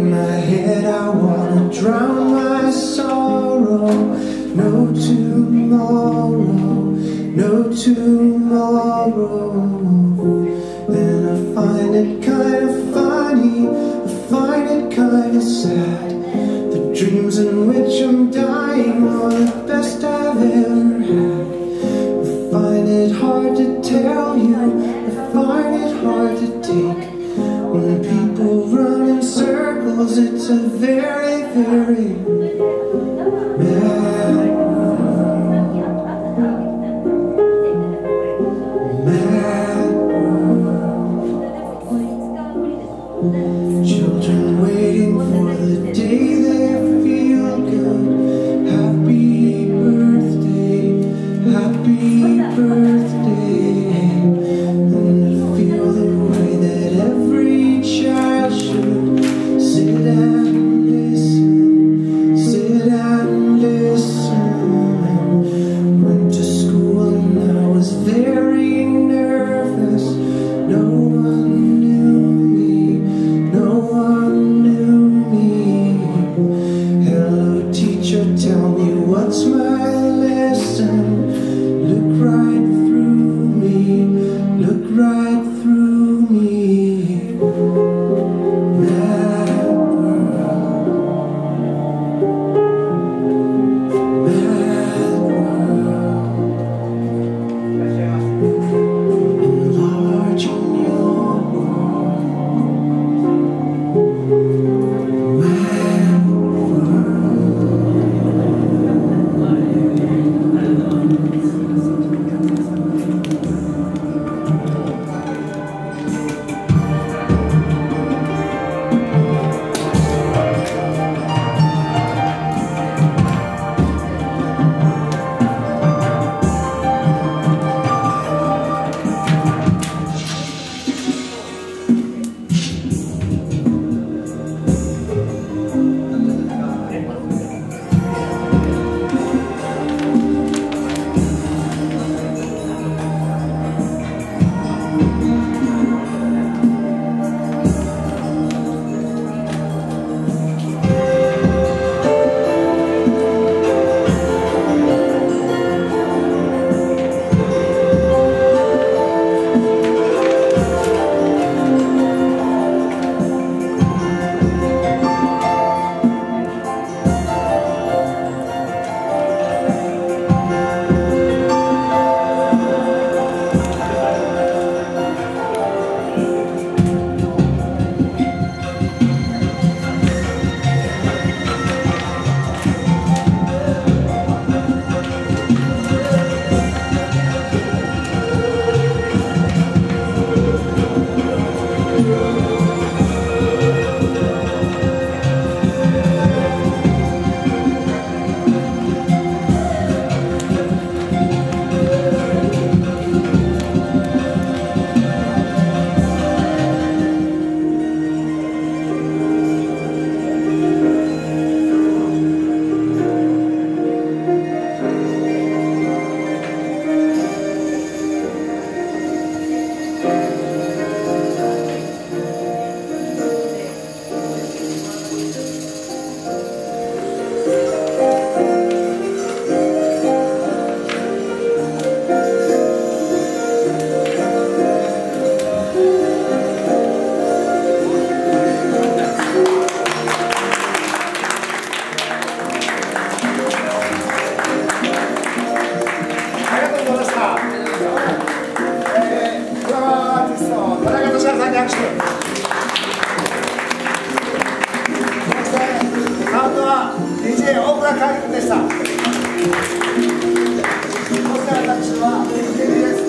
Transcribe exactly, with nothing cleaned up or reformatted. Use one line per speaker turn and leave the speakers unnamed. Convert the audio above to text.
in my head, I wanna drown my sorrow. No tomorrow, no tomorrow. And I find it kind of funny, I find it kind of sad. The dreams in which I'm dying are the best I've ever had. I find it hard to tell you, I find it hard to take. When people run in circles, it's a very, very mad world. Mad world. Children waiting for the day they feel good. Happy birthday, happy birthday. And I feel the way that every child should sit and listen, sit and listen. Went to school and I was very nervous. No one knew me, no one knew me. Hello teacher, tell me what's my lesson. Look right through me, look right through me. Mad world, mad world. Enlarging your world. Mad
ディージェー 大倉海軍でした。そして私はディージェーです。